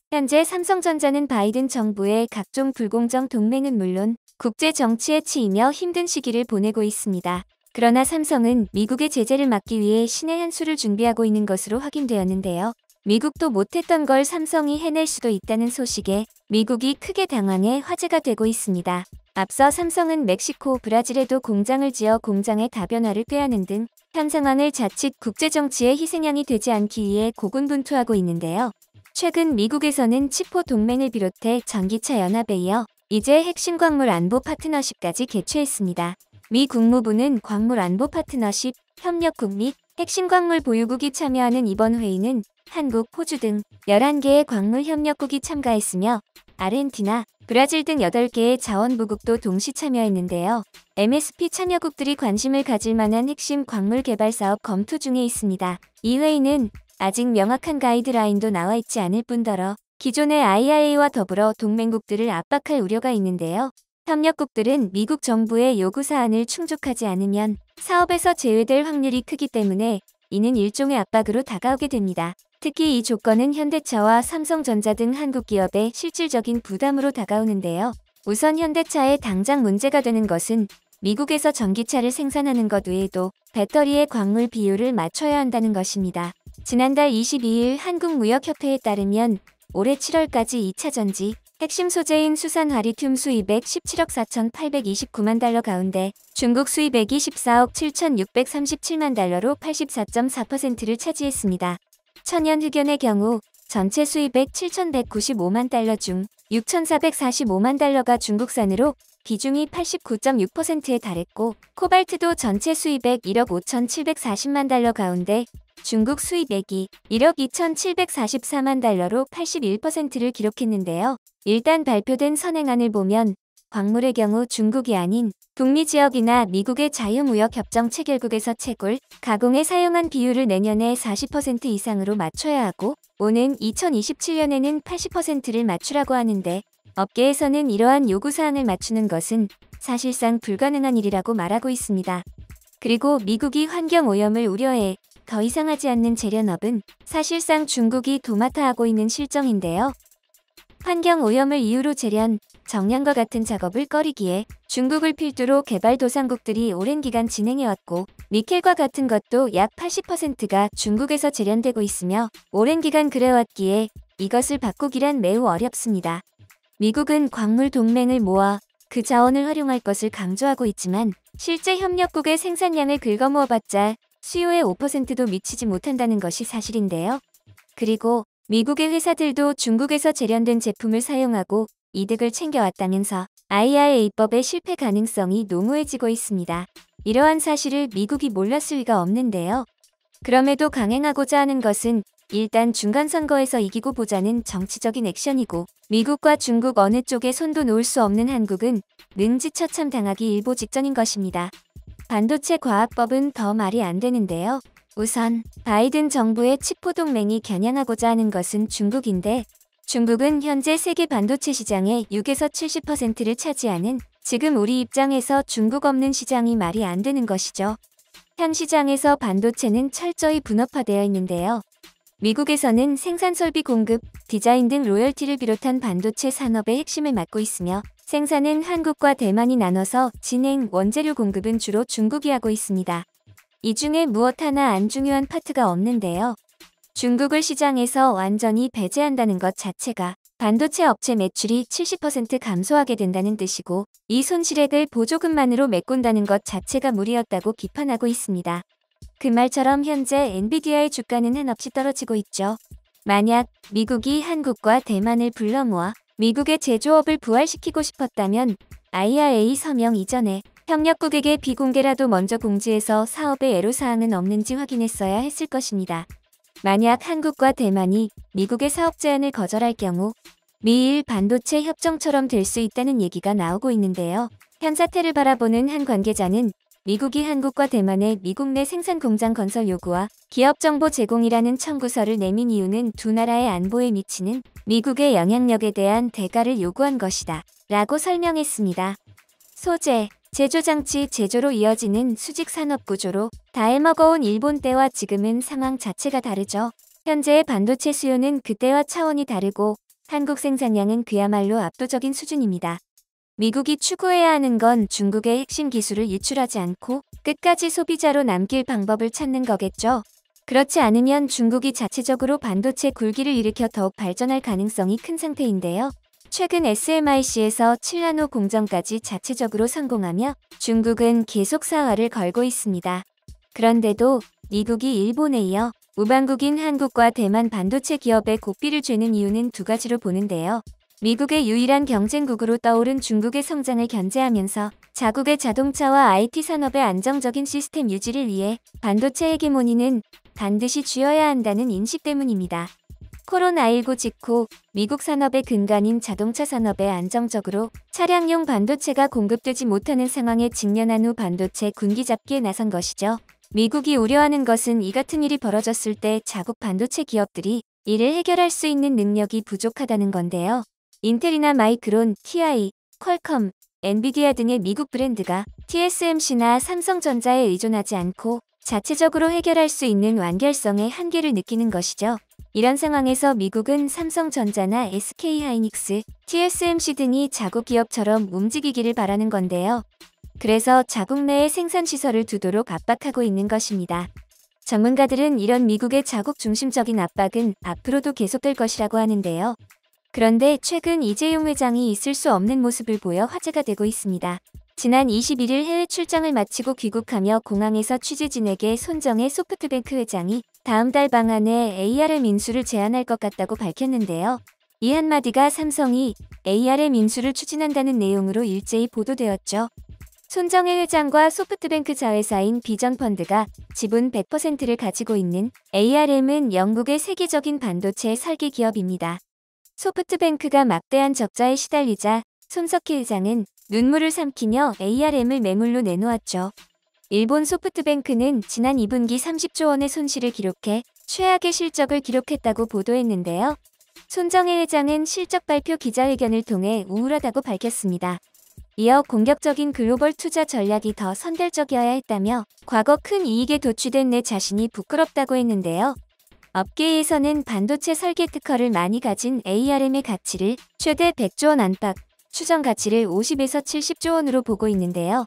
현재 삼성전자는 바이든 정부의 각종 불공정 동맹은 물론 국제 정치에 치이며 힘든 시기를 보내고 있습니다. 그러나 삼성은 미국의 제재를 막기 위해 신의 한 수를 준비하고 있는 것으로 확인되었는데요. 미국도 못했던 걸 삼성이 해낼 수도 있다는 소식에 미국이 크게 당황해 화제가 되고 있습니다. 앞서 삼성은 멕시코, 브라질에도 공장을 지어 공장의 다변화를 꾀하는 등 현 상황을 자칫 국제정치의 희생양이 되지 않기 위해 고군분투하고 있는데요. 최근 미국에서는 치포 동맹을 비롯해 전기차 연합에 이어 이제 핵심 광물 안보 파트너십까지 개최했습니다. 미 국무부는 광물 안보 파트너십 협력국 및 핵심 광물 보유국이 참여하는 이번 회의는 한국, 호주 등 11개의 광물 협력국이 참가했으며 아르헨티나, 브라질 등 8개의 자원부국도 동시 참여했는데요. MSP 참여국들이 관심을 가질 만한 핵심 광물 개발 사업 검토 중에 있습니다. 이 회의는 아직 명확한 가이드라인도 나와 있지 않을 뿐더러 기존의 IRA와 더불어 동맹국들을 압박할 우려가 있는데요. 협력국들은 미국 정부의 요구사안을 충족하지 않으면 사업에서 제외될 확률이 크기 때문에 이는 일종의 압박으로 다가오게 됩니다. 특히 이 조건은 현대차와 삼성전자 등 한국 기업의 실질적인 부담으로 다가오는데요. 우선 현대차에 당장 문제가 되는 것은 미국에서 전기차를 생산하는 것 외에도 배터리의 광물 비율을 맞춰야 한다는 것입니다. 지난달 22일 한국무역협회에 따르면 올해 7월까지 2차 전지 핵심 소재인 수산화리튬 수입액 17억 4,829만 달러 가운데 중국 수입액이 14억 7,637만 달러로 84.4%를 차지했습니다. 천연흑연의 경우 전체 수입액 7,195만 달러 중 6,445만 달러가 중국산으로 비중이 89.6%에 달했고 코발트도 전체 수입액 1억 5,740만 달러 가운데 중국 수입액이 1억 2,744만 달러로 81%를 기록했는데요. 일단 발표된 선행안을 보면 광물의 경우 중국이 아닌 북미 지역이나 미국의 자유무역협정 체결국에서 채굴, 가공에 사용한 비율을 내년에 40% 이상으로 맞춰야 하고 오는 2027년에는 80%를 맞추라고 하는데 업계에서는 이러한 요구사항을 맞추는 것은 사실상 불가능한 일이라고 말하고 있습니다. 그리고 미국이 환경오염을 우려해 더 이상 하지 않는 재련업은 사실상 중국이 도맡아 하고 있는 실정인데요. 환경오염을 이유로 재련, 정량과 같은 작업을 꺼리기에 중국을 필두로 개발도상국들이 오랜 기간 진행해왔고 니켈과 같은 것도 약 80%가 중국에서 재련되고 있으며 오랜 기간 그래왔기에 이것을 바꾸기란 매우 어렵습니다. 미국은 광물 동맹을 모아 그 자원을 활용할 것을 강조하고 있지만 실제 협력국의 생산량을 긁어모아봤자 수요의 5%도 미치지 못한다는 것이 사실인데요. 그리고 미국의 회사들도 중국에서 재련된 제품을 사용하고 이득을 챙겨왔다면서 IRA법의 실패 가능성이 농후해지고 있습니다. 이러한 사실을 미국이 몰랐을 리가 없는데요. 그럼에도 강행하고자 하는 것은 일단 중간선거에서 이기고 보자는 정치적인 액션이고 미국과 중국 어느 쪽에 손도 놓을 수 없는 한국은 능지처참 당하기 일보 직전인 것입니다. 반도체 과학법은 더 말이 안 되는데요. 우선 바이든 정부의 치포 동맹이 겨냥하고자 하는 것은 중국인데 중국은 현재 세계 반도체 시장의 6에서 70%를 차지하는 지금 우리 입장에서 중국 없는 시장이 말이 안 되는 것이죠. 현 시장에서 반도체는 철저히 분업화되어 있는데요. 미국에서는 생산 설비 공급, 디자인 등 로열티를 비롯한 반도체 산업의 핵심을 맡고 있으며 생산은 한국과 대만이 나눠서 진행, 원재료 공급은 주로 중국이 하고 있습니다. 이 중에 무엇 하나 안 중요한 파트가 없는데요. 중국을 시장에서 완전히 배제한다는 것 자체가 반도체 업체 매출이 70% 감소하게 된다는 뜻이고 이 손실액을 보조금만으로 메꾼다는 것 자체가 무리였다고 비판하고 있습니다. 그 말처럼 현재 엔비디아의 주가는 한없이 떨어지고 있죠. 만약 미국이 한국과 대만을 불러 모아 미국의 제조업을 부활시키고 싶었다면 IRA 서명 이전에 협력국에게 비공개라도 먼저 공지해서 사업의 애로사항은 없는지 확인했어야 했을 것입니다. 만약 한국과 대만이 미국의 사업 제안을 거절할 경우 미일 반도체 협정처럼 될 수 있다는 얘기가 나오고 있는데요. 현 사태를 바라보는 한 관계자는 미국이 한국과 대만의 미국 내 생산 공장 건설 요구와 기업 정보 제공이라는 청구서를 내민 이유는 두 나라의 안보에 미치는 미국의 영향력에 대한 대가를 요구한 것이다 라고 설명했습니다. 소재, 제조장치 제조로 이어지는 수직 산업 구조로 다 해먹어온 일본 때와 지금은 상황 자체가 다르죠. 현재의 반도체 수요는 그때와 차원이 다르고 한국 생산량은 그야말로 압도적인 수준입니다. 미국이 추구해야 하는 건 중국의 핵심 기술을 유출하지 않고 끝까지 소비자로 남길 방법을 찾는 거겠죠. 그렇지 않으면 중국이 자체적으로 반도체 굴기를 일으켜 더욱 발전할 가능성이 큰 상태인데요. 최근 SMIC에서 7나노 공정까지 자체적으로 성공하며 중국은 계속 사활을 걸고 있습니다. 그런데도 미국이 일본에 이어 우방국인 한국과 대만 반도체 기업에 고삐를 죄는 이유는 두 가지로 보는데요. 미국의 유일한 경쟁국으로 떠오른 중국의 성장을 견제하면서 자국의 자동차와 IT 산업의 안정적인 시스템 유지를 위해 반도체 헤게모니는 반드시 쥐어야 한다는 인식 때문입니다. 코로나19 직후 미국 산업의 근간인 자동차 산업에 안정적으로 차량용 반도체가 공급되지 못하는 상황에 직면한 후 반도체 군기 잡기에 나선 것이죠. 미국이 우려하는 것은 이 같은 일이 벌어졌을 때 자국 반도체 기업들이 이를 해결할 수 있는 능력이 부족하다는 건데요. 인텔이나 마이크론, TI, 퀄컴, 엔비디아 등의 미국 브랜드가 TSMC나 삼성전자에 의존하지 않고 자체적으로 해결할 수 있는 완결성의 한계를 느끼는 것이죠. 이런 상황에서 미국은 삼성전자나 SK하이닉스, TSMC 등이 자국 기업처럼 움직이기를 바라는 건데요. 그래서 자국 내에 생산시설을 두도록 압박하고 있는 것입니다. 전문가들은 이런 미국의 자국 중심적인 압박은 앞으로도 계속될 것이라고 하는데요. 그런데 최근 이재용 회장이 있을 수 없는 모습을 보여 화제가 되고 있습니다. 지난 21일 해외 출장을 마치고 귀국하며 공항에서 취재진에게 손정혜 소프트뱅크 회장이 다음 달 방안에 ARM 인수를 제안할 것 같다고 밝혔는데요. 이 한마디가 삼성이 ARM 인수를 추진한다는 내용으로 일제히 보도되었죠. 손정혜 회장과 소프트뱅크 자회사인 비전펀드가 지분 100%를 가지고 있는 ARM은 영국의 세계적인 반도체 설계 기업입니다. 소프트뱅크가 막대한 적자에 시달리자 손석희 회장은 눈물을 삼키며 ARM을 매물로 내놓았죠. 일본 소프트뱅크는 지난 2분기 30조 원의 손실을 기록해 최악의 실적을 기록했다고 보도했는데요. 손정혜 회장은 실적 발표 기자회견을 통해 우울하다고 밝혔습니다. 이어 공격적인 글로벌 투자 전략이 더 선별적이어야 했다며 과거 큰 이익에 도취된 내 자신이 부끄럽다고 했는데요. 업계에서는 반도체 설계 특허를 많이 가진 ARM의 가치를 최대 100조 원 안팎, 추정 가치를 50에서 70조 원으로 보고 있는데요.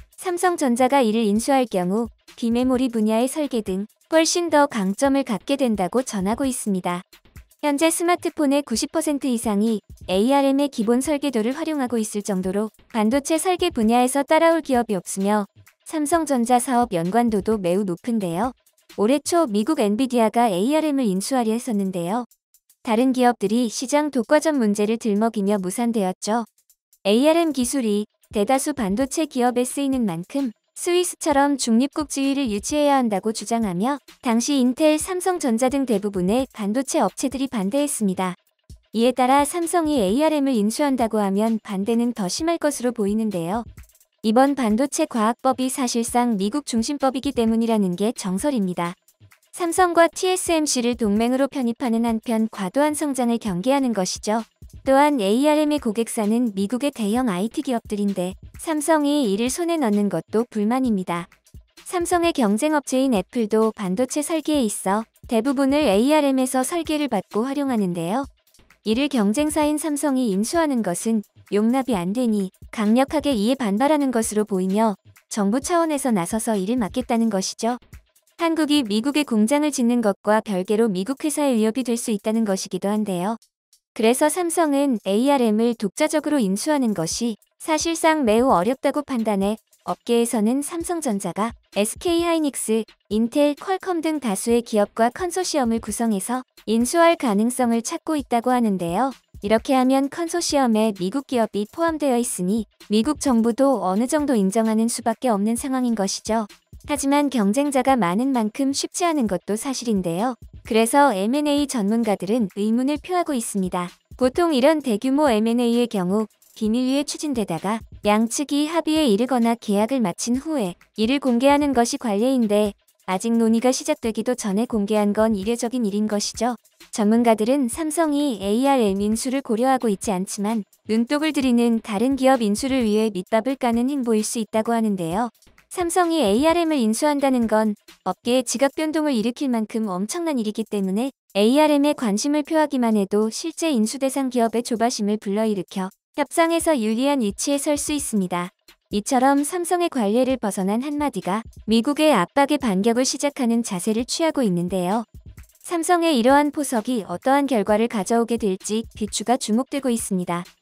삼성전자가 이를 인수할 경우 비메모리 분야의 설계 등 훨씬 더 강점을 갖게 된다고 전하고 있습니다. 현재 스마트폰의 90% 이상이 ARM의 기본 설계도를 활용하고 있을 정도로 반도체 설계 분야에서 따라올 기업이 없으며 삼성전자 사업 연관도도 매우 높은데요. 올해 초 미국 엔비디아가 ARM을 인수하려 했었는데요. 다른 기업들이 시장 독과점 문제를 들먹이며 무산되었죠. ARM 기술이 대다수 반도체 기업에 쓰이는 만큼 스위스처럼 중립국 지위를 유지해야 한다고 주장하며 당시 인텔, 삼성전자 등 대부분의 반도체 업체들이 반대했습니다. 이에 따라 삼성이 ARM을 인수한다고 하면 반대는 더 심할 것으로 보이는데요. 이번 반도체 과학법이 사실상 미국 중심법이기 때문이라는 게 정설입니다. 삼성과 TSMC를 동맹으로 편입하는 한편 과도한 성장을 경계하는 것이죠. 또한 ARM의 고객사는 미국의 대형 IT 기업들인데 삼성이 이를 손에 넣는 것도 불만입니다. 삼성의 경쟁업체인 애플도 반도체 설계에 있어 대부분을 ARM에서 설계를 받고 활용하는데요. 이를 경쟁사인 삼성이 인수하는 것은 용납이 안 되니 강력하게 이에 반발하는 것으로 보이며 정부 차원에서 나서서 이를 막겠다는 것이죠. 한국이 미국에 공장을 짓는 것과 별개로 미국 회사의 위협이 될 수 있다는 것이기도 한데요. 그래서 삼성은 ARM을 독자적으로 인수하는 것이 사실상 매우 어렵다고 판단해 업계에서는 삼성전자가 SK하이닉스, 인텔, 퀄컴 등 다수의 기업과 컨소시엄을 구성해서 인수할 가능성을 찾고 있다고 하는데요. 이렇게 하면 컨소시엄에 미국 기업이 포함되어 있으니 미국 정부도 어느 정도 인정하는 수밖에 없는 상황인 것이죠. 하지만 경쟁자가 많은 만큼 쉽지 않은 것도 사실인데요. 그래서 M&A 전문가들은 의문을 표하고 있습니다. 보통 이런 대규모 M&A의 경우 비밀리에 추진되다가 양측이 합의에 이르거나 계약을 마친 후에 이를 공개하는 것이 관례인데 아직 논의가 시작되기도 전에 공개한 건 이례적인 일인 것이죠. 전문가들은 삼성이 ARM 인수를 고려하고 있지 않지만 눈독을 들이는 다른 기업 인수를 위해 밑밥을 까는 행보일 수 있다고 하는데요. 삼성이 ARM을 인수한다는 건 업계에 지각 변동을 일으킬 만큼 엄청난 일이기 때문에 ARM에 관심을 표하기만 해도 실제 인수 대상 기업의 조바심을 불러일으켜 협상에서 유리한 위치에 설 수 있습니다. 이처럼 삼성의 관례를 벗어난 한마디가 미국의 압박에 반격을 시작하는 자세를 취하고 있는데요. 삼성의 이러한 포석이 어떠한 결과를 가져오게 될지 귀추가 주목되고 있습니다.